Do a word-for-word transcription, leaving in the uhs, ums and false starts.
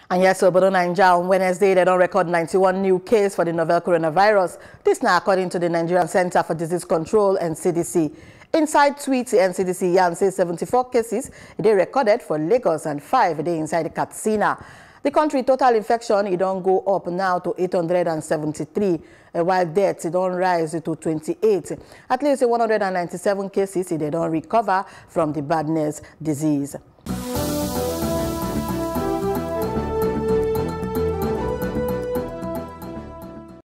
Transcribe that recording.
And yes, Obodo Nigeria on Wednesday, they don't record ninety-one new cases for the novel coronavirus. This now according to the Nigerian Center for Disease Control, N C D C. Inside tweets, the N C D C yarn says seventy-four cases they recorded for Lagos and five they inside Katsina. The country total infection it don't go up now to eight hundred seventy-three, uh, while deaths it don't rise to twenty-eight. At least one hundred ninety-seven cases they don't recover from the badness disease.